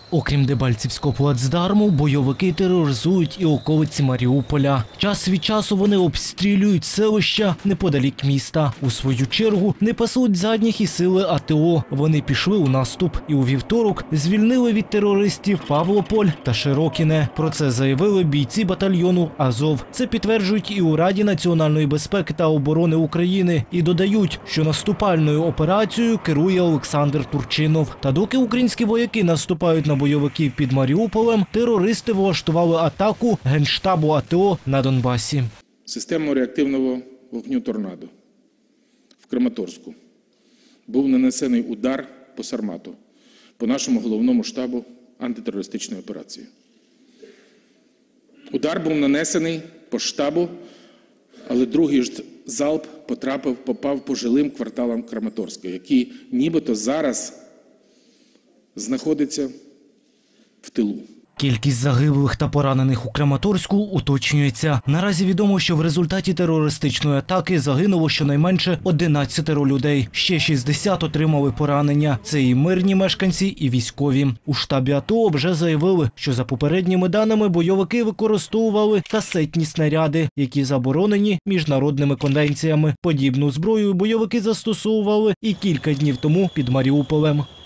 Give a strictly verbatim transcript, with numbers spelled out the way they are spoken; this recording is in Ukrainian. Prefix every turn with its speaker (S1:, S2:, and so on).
S1: Окрім Дебальцівського плацдарму, бойовики тероризують і околиці Маріуполя. Час від часу вони обстрілюють селища неподалік міста. У свою чергу не пасуть задніх і сили А Те О. Вони пішли у наступ і у вівторок звільнили від терористів Павлополь та Широкіне. Про це заявили бійці батальйону Азов. Це підтверджують і у Раді національної безпеки та оборони України. І додають, що наступальною операцією керує Олександр Турчинов. Та доки українські вояки наступають на бойовиків під Маріуполем, терористи влаштували атаку Генштабу А Те О на Донбасі.
S2: Системою реактивного вогню «Торнадо» в Краматорську був нанесений удар по Сармату, по нашому головному штабу антитерористичної операції. Удар був нанесений по штабу, але другий ж залп потрапив, попав по жилим кварталам Краматорська, які нібито зараз знаходяться в тилу.
S1: Кількість загиблих та поранених у Краматорську уточнюється. Наразі відомо, що в результаті терористичної атаки загинуло щонайменше одинадцять людей. Ще шістдесят отримали поранення. Це і мирні мешканці, і військові. У штабі А Те О вже заявили, що за попередніми даними бойовики використовували касетні снаряди, які заборонені міжнародними конвенціями. Подібну зброю бойовики застосовували і кілька днів тому під Маріуполем.